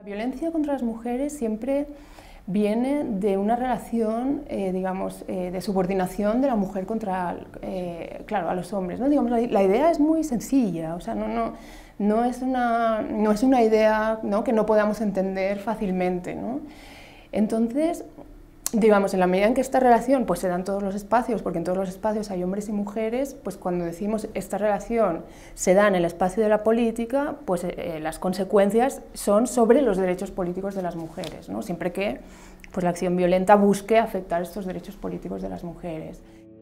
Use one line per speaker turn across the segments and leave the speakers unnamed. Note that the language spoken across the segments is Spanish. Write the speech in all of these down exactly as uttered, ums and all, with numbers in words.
La violencia contra las mujeres siempre viene de una relación, eh, digamos, eh, de subordinación de la mujer contra, eh, claro, a los hombres, ¿no? Digamos, la, la idea es muy sencilla, o sea, no, no, no, es, una, no es una idea, ¿no?, que no podamos entender fácilmente, ¿no? Entonces, digamos, en la medida en que esta relación pues, se da en todos los espacios, porque en todos los espacios hay hombres y mujeres, pues cuando decimos esta relación se da en el espacio de la política, pues eh, las consecuencias son sobre los derechos políticos de las mujeres, ¿no? Siempre que pues, la acción violenta busque afectar estos derechos políticos de las mujeres.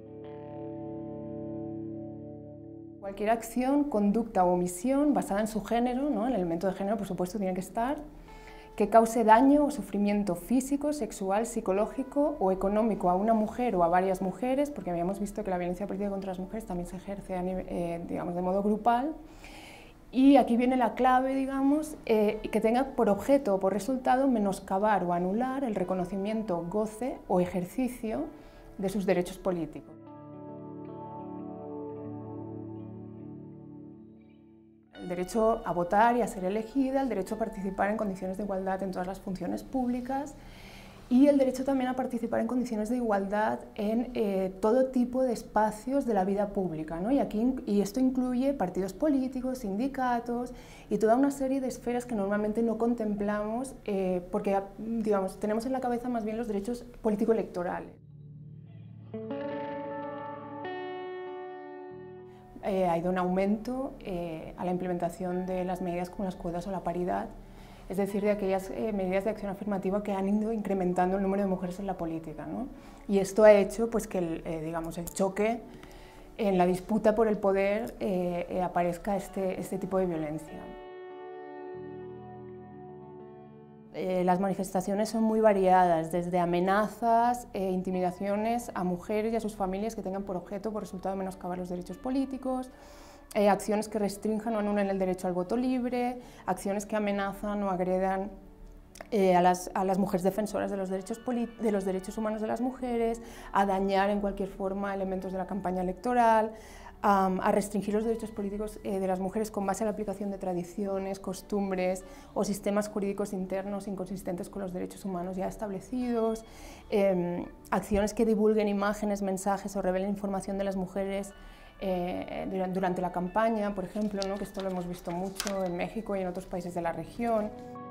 Cualquier acción, conducta o omisión basada en su género, ¿no? El elemento de género, por supuesto, tiene que estar, que cause daño o sufrimiento físico, sexual, psicológico o económico a una mujer o a varias mujeres, porque habíamos visto que la violencia política contra las mujeres también se ejerce a nivel, eh, digamos, de modo grupal. Y aquí viene la clave, digamos, eh, que tenga por objeto o por resultado menoscabar o anular el reconocimiento, goce o ejercicio de sus derechos políticos. El derecho a votar y a ser elegida, el derecho a participar en condiciones de igualdad en todas las funciones públicas y el derecho también a participar en condiciones de igualdad en eh, todo tipo de espacios de la vida pública, ¿no? Y, aquí, y esto incluye partidos políticos, sindicatos y toda una serie de esferas que normalmente no contemplamos eh, porque, digamos, tenemos en la cabeza más bien los derechos político-electorales. Eh, ha ido un aumento eh, a la implementación de las medidas como las cuotas o la paridad, es decir, de aquellas eh, medidas de acción afirmativa que han ido incrementando el número de mujeres en la política, ¿no? Y esto ha hecho pues, que el, eh, digamos, el choque en la disputa por el poder eh, eh, aparezca este, este tipo de violencia. Eh, las manifestaciones son muy variadas, desde amenazas e intimidaciones a mujeres y a sus familias que tengan por objeto, por resultado, menoscabar los derechos políticos, eh, acciones que restrinjan o anulen el derecho al voto libre, acciones que amenazan o agredan eh, a, las, a las mujeres defensoras de los, derechos de los derechos humanos de las mujeres, a dañar en cualquier forma elementos de la campaña electoral, Um, a restringir los derechos políticos eh, de las mujeres con base a la aplicación de tradiciones, costumbres o sistemas jurídicos internos inconsistentes con los derechos humanos ya establecidos, eh, acciones que divulguen imágenes, mensajes o revelen información de las mujeres eh, durante, durante la campaña, por ejemplo, ¿no? Que esto lo hemos visto mucho en México y en otros países de la región.